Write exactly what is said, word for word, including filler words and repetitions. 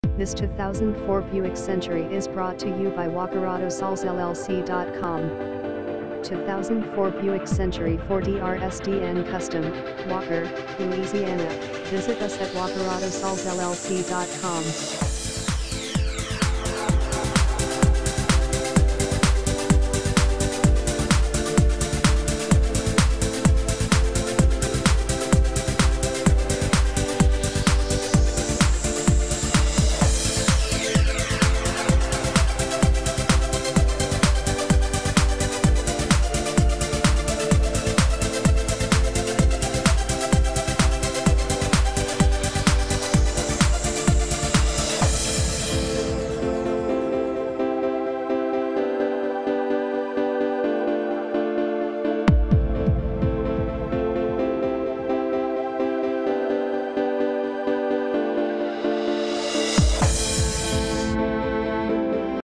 This two thousand four Buick Century is brought to you by Walker Auto Sales L L C dot com. two thousand four Buick Century four D R S D N Custom, Walker, Louisiana. Visit us at Walker Auto Sales L L C dot com.